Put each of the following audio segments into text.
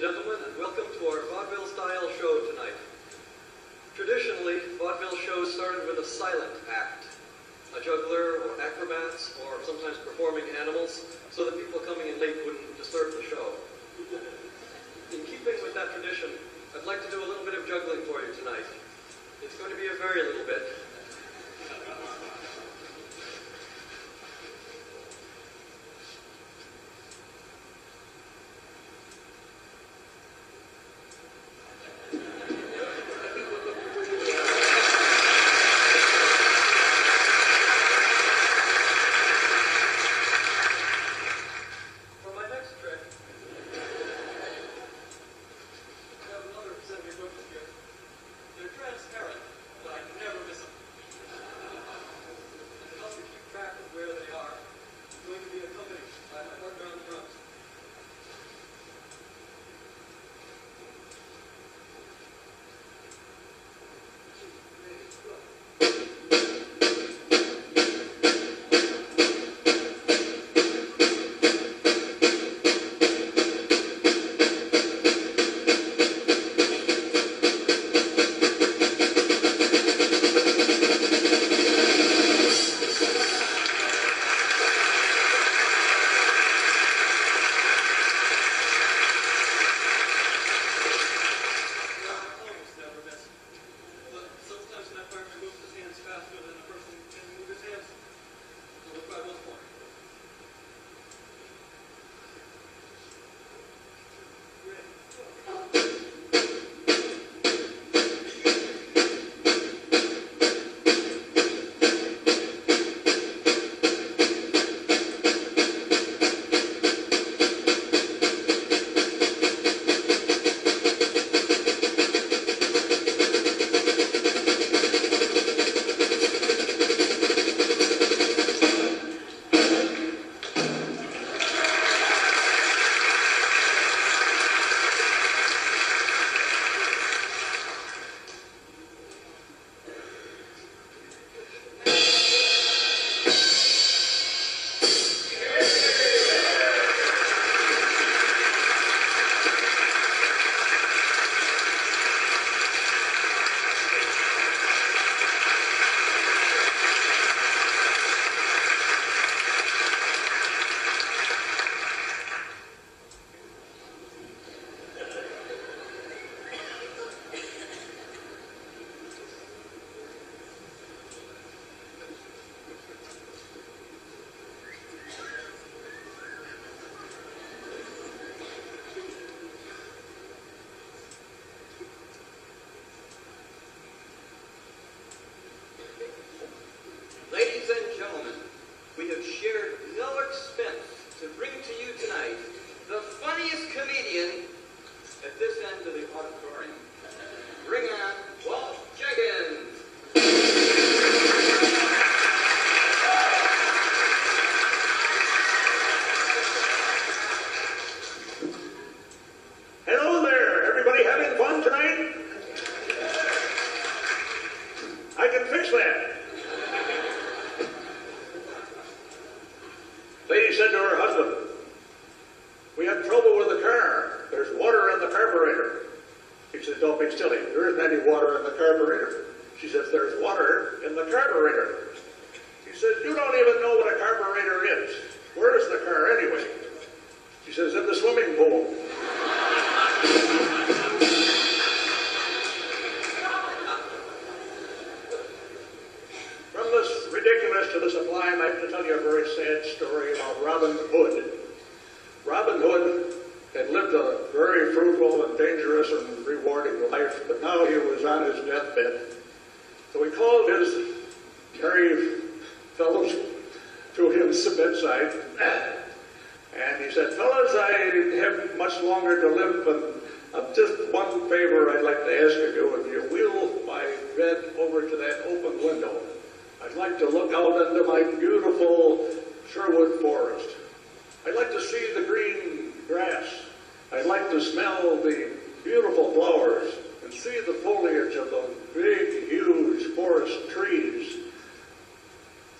gentlemen, and welcome to our vaudeville-style show tonight. Traditionally, vaudeville shows started with a silent act, a juggler or acrobats or sometimes performing animals, so that people coming in late wouldn't disturb the show. In keeping with that tradition, I'd like to do a little bit of juggling for you tonight. It's going to be a very little bit.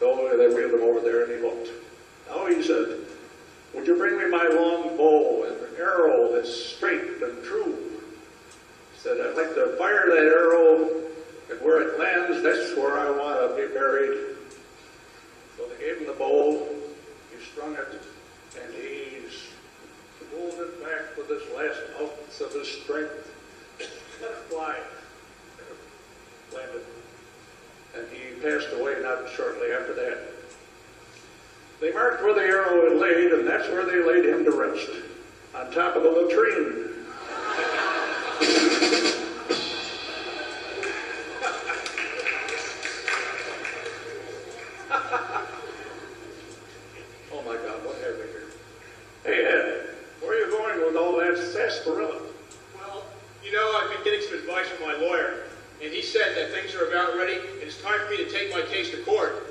They wheeled him over there, and he looked. Now he said, "Would you bring me my long bow and an arrow that's straight and true. He said, I'd like to fire that arrow, and where it lands, that's where I want to be buried. So they gave him the bow, he strung it, and he pulled it back with his last ounce of his strength. Let it fly. And it landed. And he passed away not shortly after that. They marked where the arrow had laid, and that's where they laid him to rest, on top of the latrine. Oh my God, what have we here? Hey Ed, where are you going with all that sarsaparilla? Well, you know, I've been getting some advice from my lawyer, and he said that things are about ready, and it's time for me to take my case to court.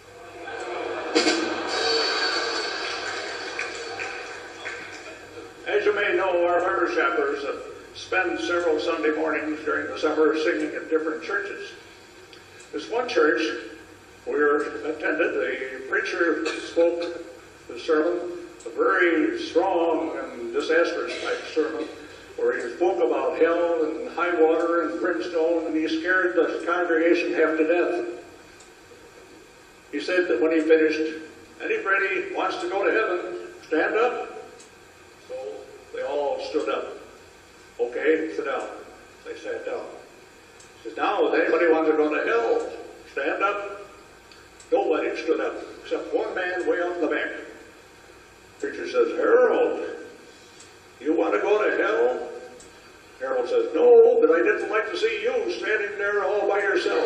As you may know, our barber shoppers spend several Sunday mornings during the summer singing at different churches. This one church we attended, the preacher spoke the sermon, a very strong and disastrous type sermon, where he spoke about hell and high water and brimstone, and he scared the congregation half to death. He said that when he finished, anybody wants to go to heaven, stand up. So they all stood up. Okay, sit down. They sat down. He says, now, does anybody want to go to hell? Stand up. Nobody stood up, except one man way out in the back. The preacher says, Harold, you want to go to hell? Harold says, no, but I didn't like to see you standing there all by yourself.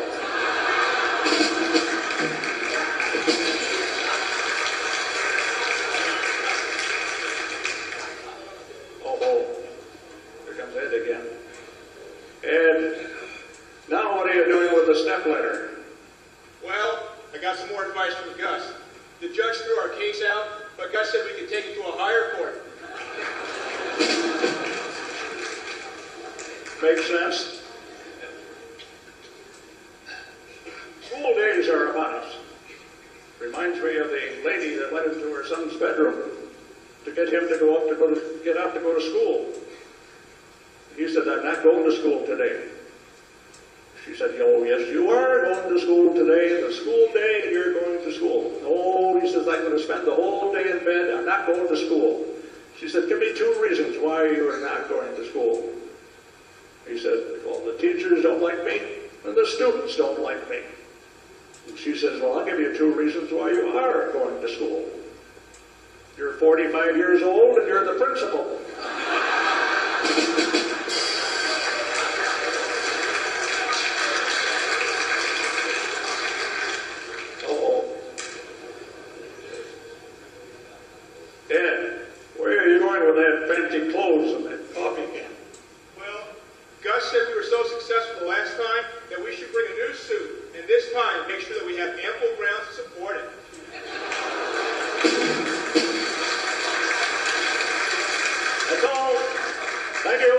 And now what are you doing with the stepladder? Well, I got some more advice from Gus. The judge threw our case out, but Gus said we could take it to a higher court. Makes sense. School days are upon us. Reminds me of the lady that went into her son's bedroom to get him to get up to go to school. He said, I'm not going to school today. She said, oh, yes, you are going to school today. It's a school day and you're going to school. Oh, he says, I'm going to spend the whole day in bed. I'm not going to school. She said, give me 2 reasons why you are not going to school. He said, well, the teachers don't like me and the students don't like me. And she says, well, I'll give you 2 reasons why you are going to school. You're 45 years old and you're the principal. Fancy clothes and that coffee can. Well, Gus said we were so successful the last time that we should bring a new suit, and this time make sure that we have ample grounds to support it. That's all. Thank you.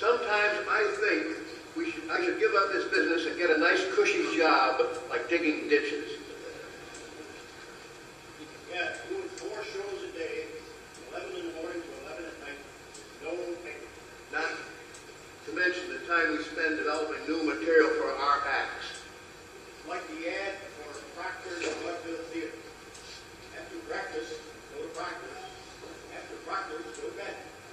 Sometimes I think I should give up this business and get a nice cushy job like digging ditches. Yeah, doing 4 shows a day, 11 in the morning to 11 at night, no pay. Not to mention the time we spend developing new material for our acts. Like the ad for Proctor's Vaudeville Theater. After practice, go to Proctor's. After Proctor's, go to bed.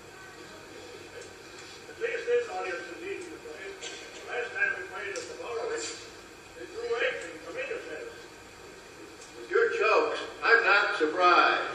At least this audience is easy to play. Last time we played at the Bowery, they threw eggs in tomato heads. With your jokes, I'm not surprised.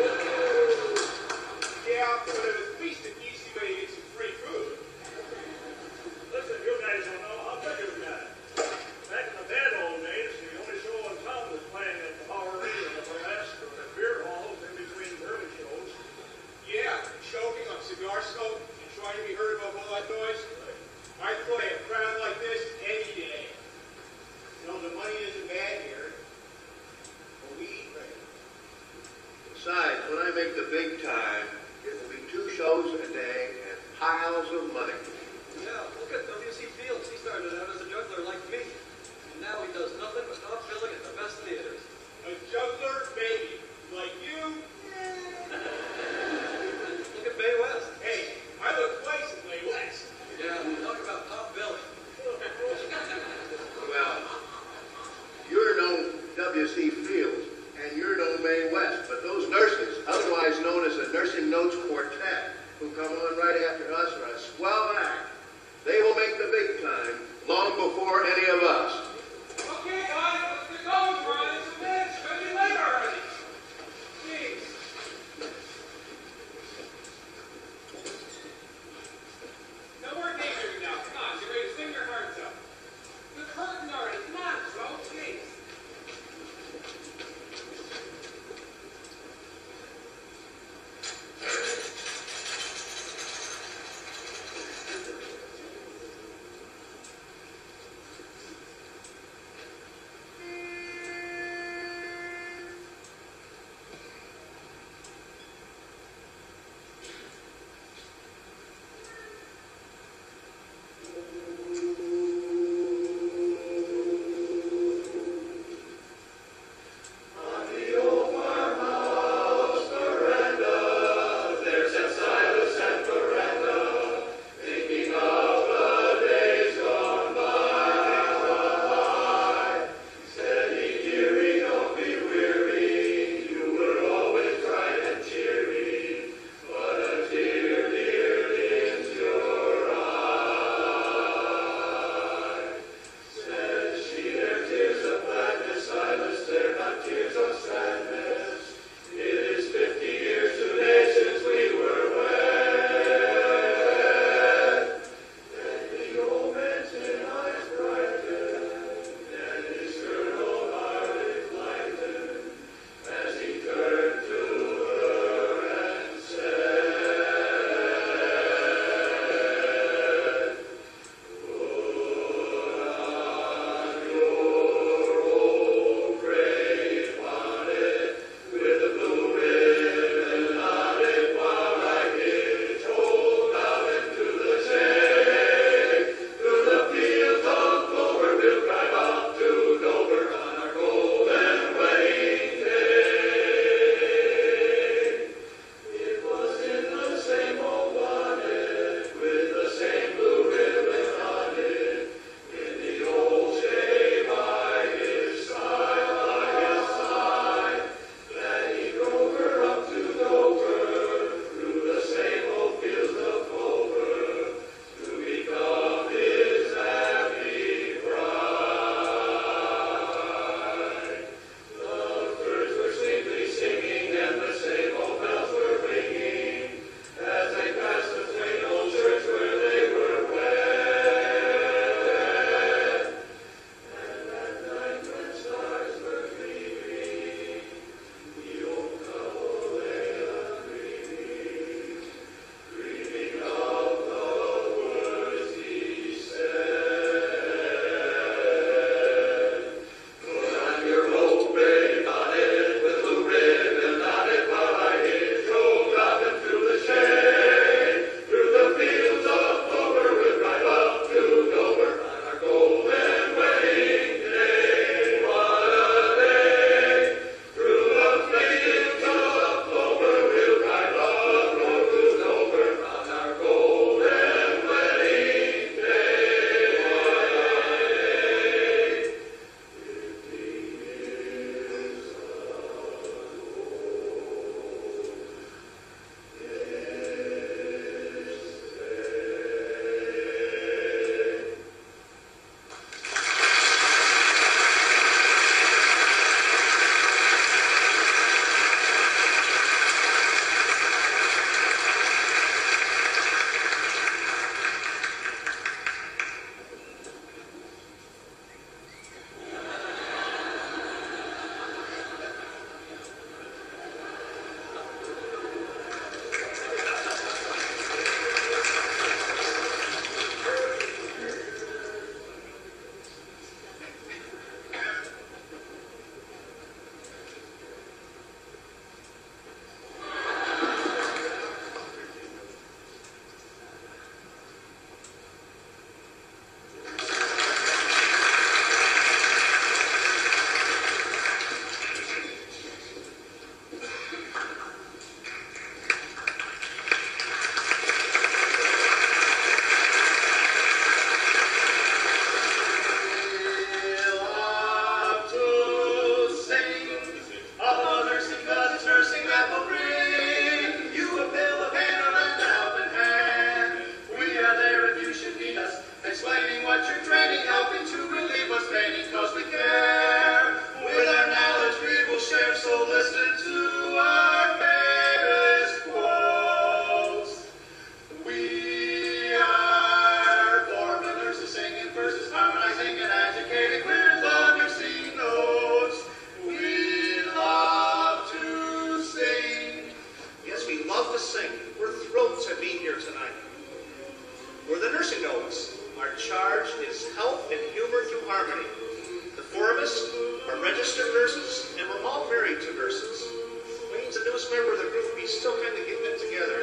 Yeah, but at least an easy way to get some free food. Listen, you guys don't know how good you got. Back in the bad old days, the only show in town was playing at the Bowery or the Burlesque or the beer halls in between early shows. Yeah, choking on cigar smoke and trying to be heard above all that noise. I'd play a crowd like this any day. You know, the money isn't bad here, but we eat right. Besides, when I make the big time, it will be 2 shows a day and piles of money. Yeah, look at W.C. Fields. He started out as a juggler like me. And now he does nothing but top billing at the best theaters. A juggler baby like you. Look at Mae West. Hey, I look twice in Mae West. Yeah, talk about top billing. Well, you're no W.C. Fields, and you're no Mae West, but those nurses, otherwise known as the Nursing Notes Quartet, who come on right after us are a swell act. They will make the big time long nursing notes. Our charge is health and humor through harmony. The four of us are registered nurses, and we're all married to nurses. Wayne's the newest member of the group. He's still kind of getting it together.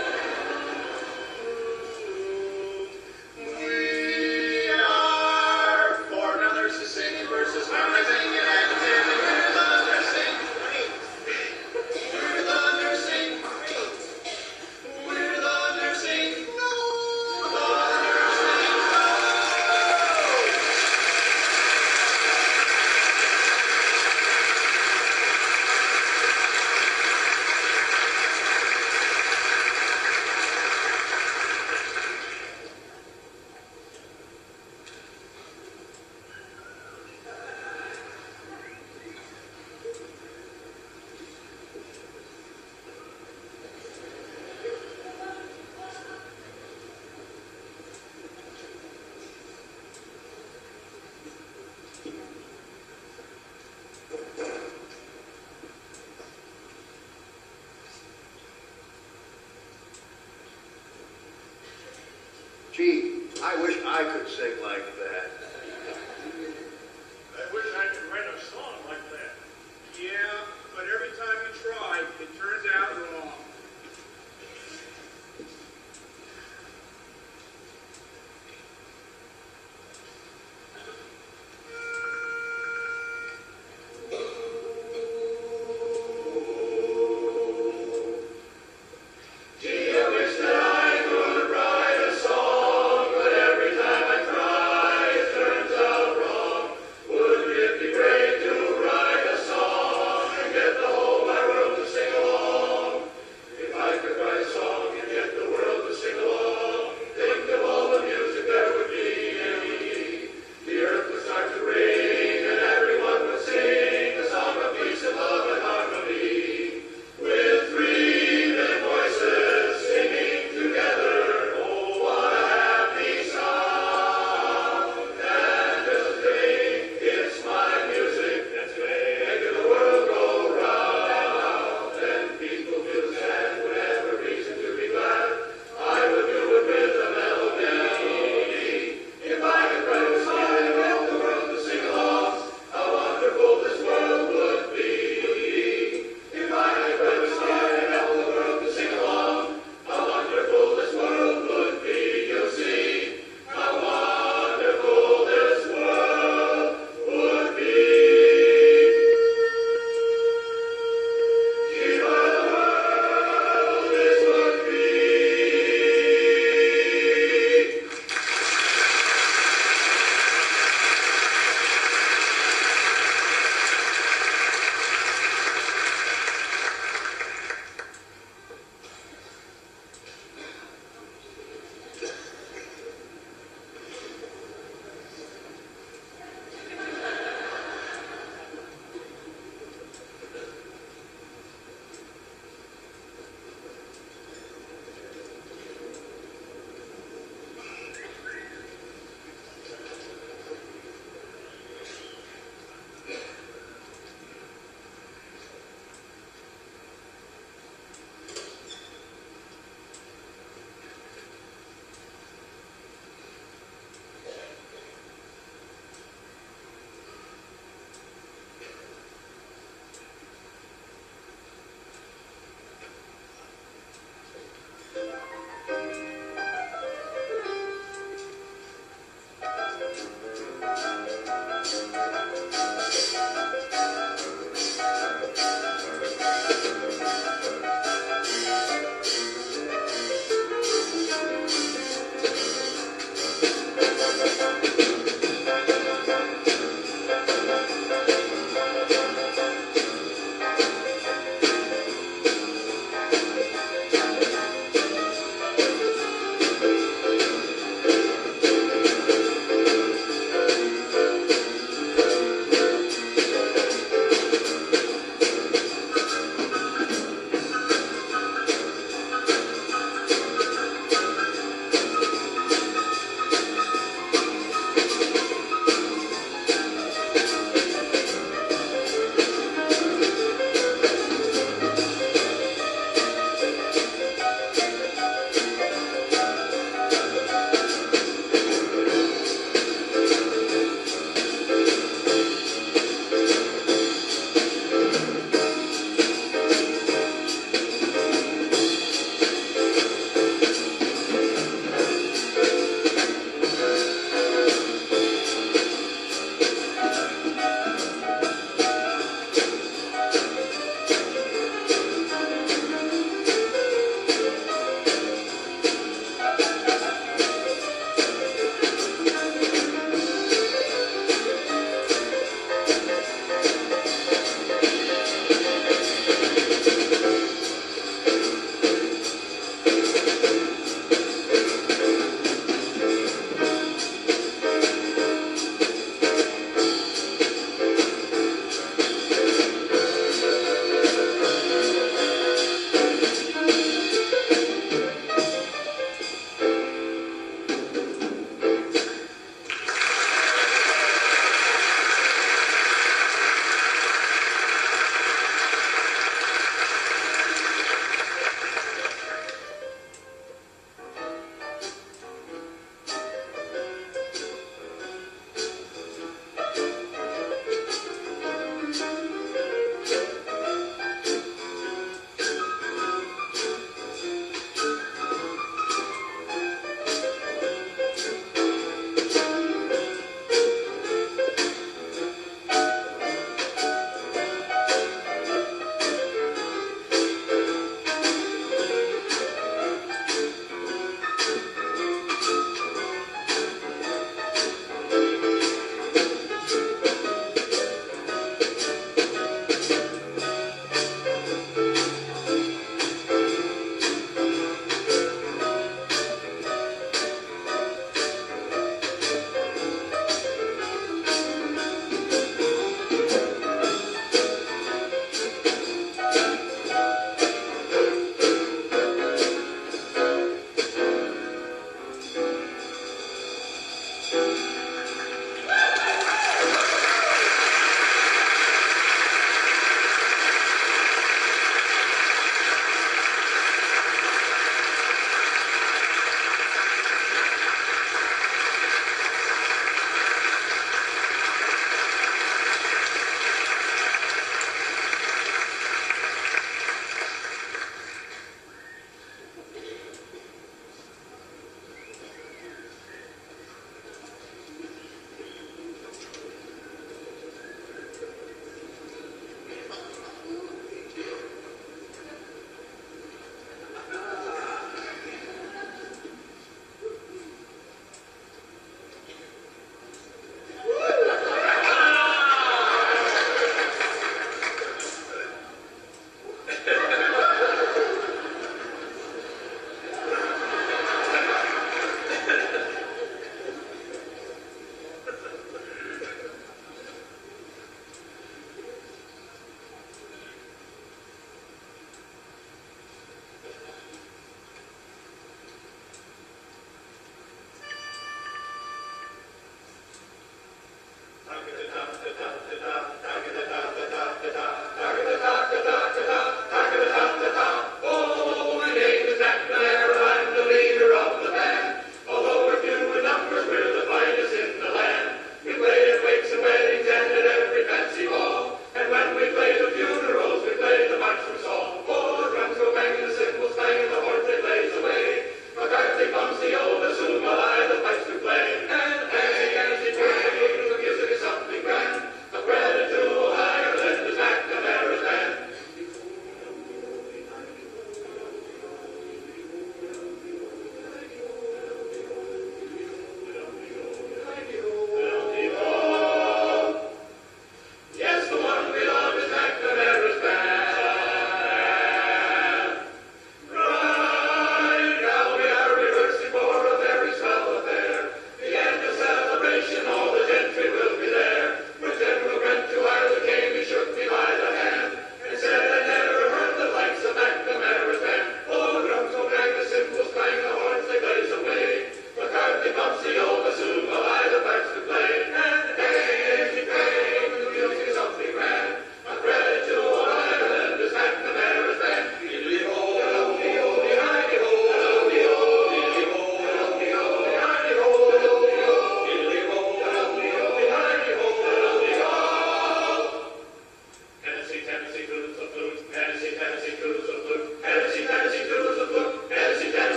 We are four nurses singing verses, harmonizing and acting. We're the nursing queen. We're the nursing queen. We're the nursing no. The nursing no. Gee, I wish I could sing like that. I wish I could write a song like that. Yeah, but every time you try, it turns out wrong. Would it be great to write a song and get the whole wide world to sing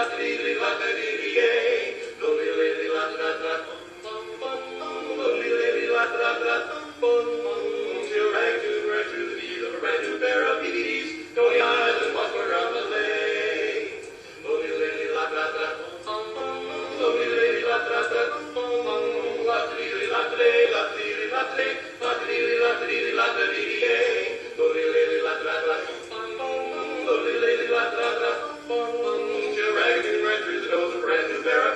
Ragamuffin ran through the nose of a brand new barrel.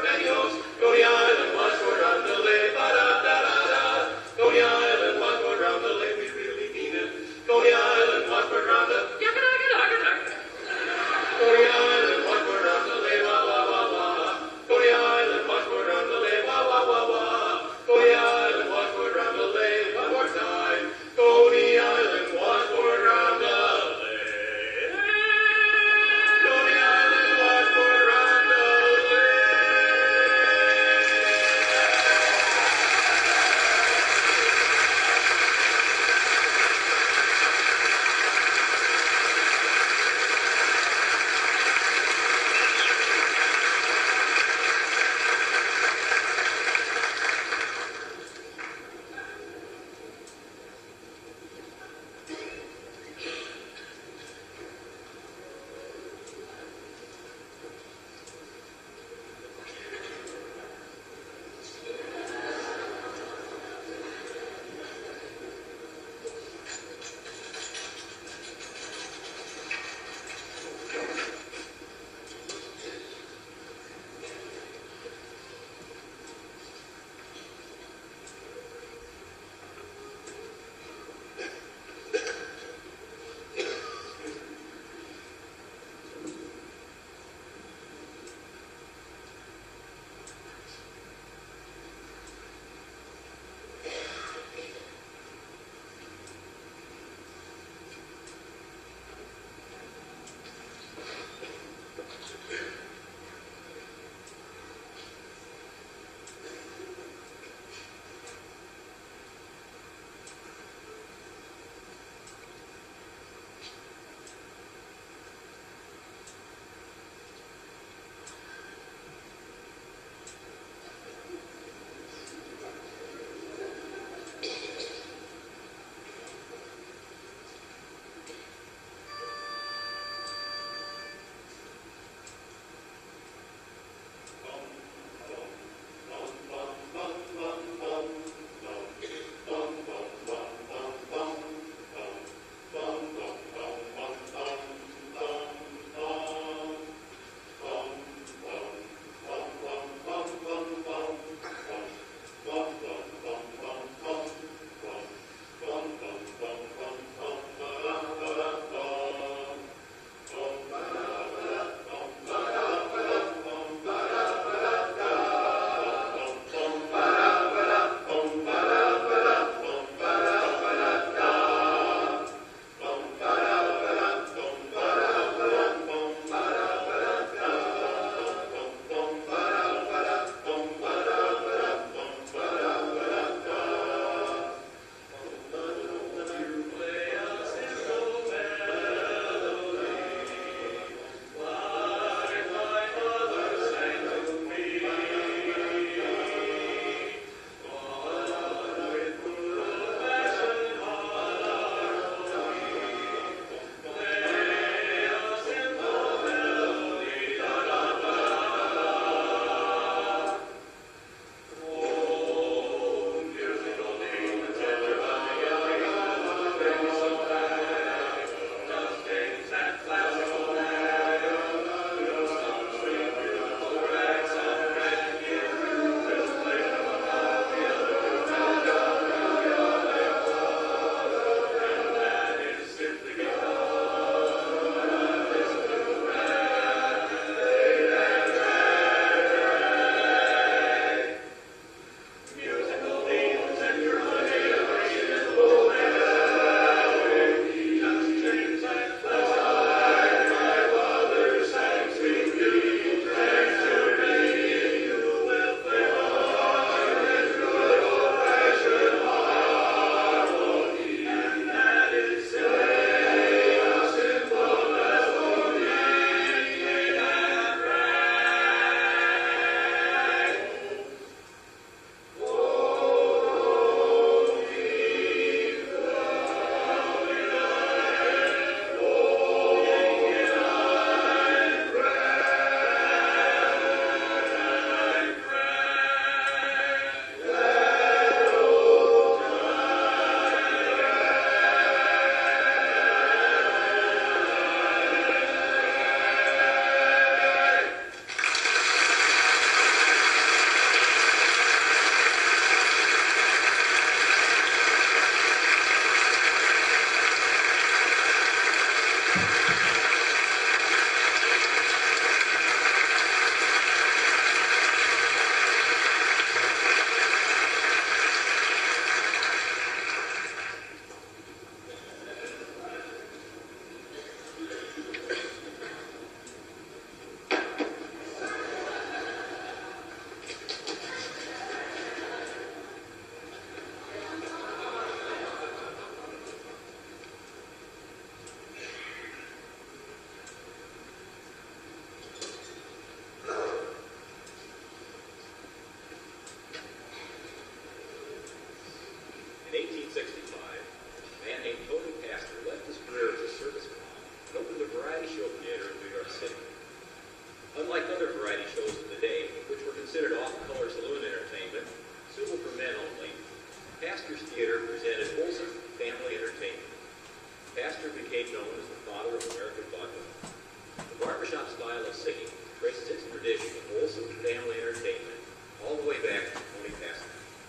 men only, Pastor's Theater presented wholesome family entertainment. Pastor became known as the father of American vaudeville. The barbershop style of singing traces its tradition of wholesome family entertainment all the way back to Tony Pastor.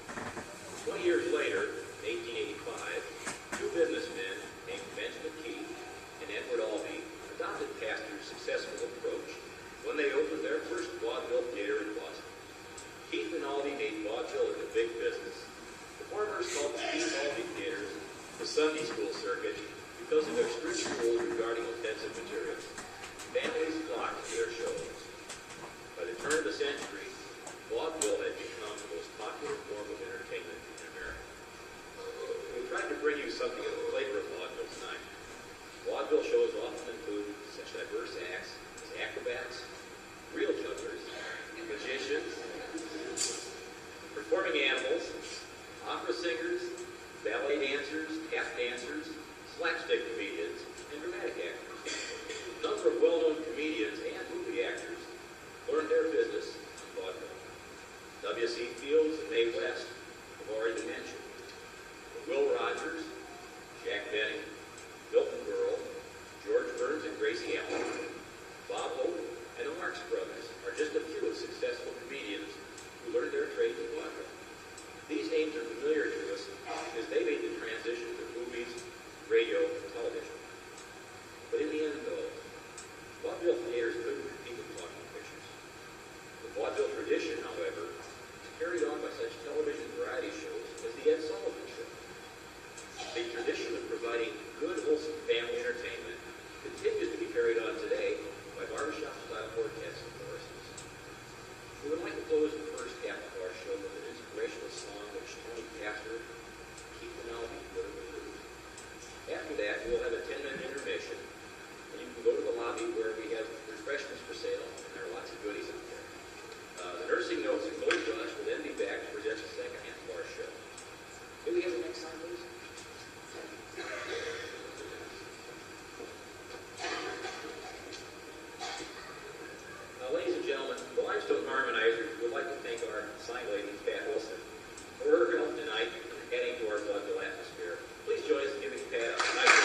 20 years later, in 1885, two businessmen named Benjamin Keith and Edward Albee adopted Pastor's successful approach when they opened their first vaudeville theater in Boston. Keith and Albee made vaudeville into big business. The farmers called the Keith Albee theaters the Sunday school circuit because of their strict rules regarding offensive materials. Families flocked to their shows. By the turn of the century, vaudeville had become the most popular form of entertainment in America. We tried to bring you something of the flavor of vaudeville tonight. Vaudeville shows often include such diverse acts as acrobats, real jugglers, magicians, performing animals, opera singers, ballet dancers, tap dancers, slapstick comedians, and dramatic actors. A number of well-known comedians and movie actors learned their business on vaudeville. W.C. Fields and Mae West have already been mentioned. Will Rogers, Jack Benny, Milton Berle, George Burns and Gracie Allen, Bob Hope, and the Marx Brothers are just a few of successful comedians who learned their trade in vaudeville. These names are familiar to us because they made the transition to movies, radio, and television. But in the end, though, vaudeville theaters couldn't compete with talking pictures. The vaudeville tradition, however, is carried on by such television variety shows as The Ed Sullivan Show. The tradition of providing good, wholesome family entertainment continues to be carried on today by barbershop-style quartets and choruses. We would like to close the first half of our show with an inspirational song which Tony Pastor, Keith and Albee would have approved. After that, we'll have a 10-minute intermission, and you can go to the lobby where we have refreshments for sale, and there are lots of goodies up there. The nursing notes and gold rush will then be back to present the second half of our show. Do we have the next slide, please? Ladies and gentlemen, the Limestone Harmonizers would like to thank our sign lady, Pat Wilson, for her help tonight in adding to our vaudeville atmosphere. Please join us in giving Pat a nice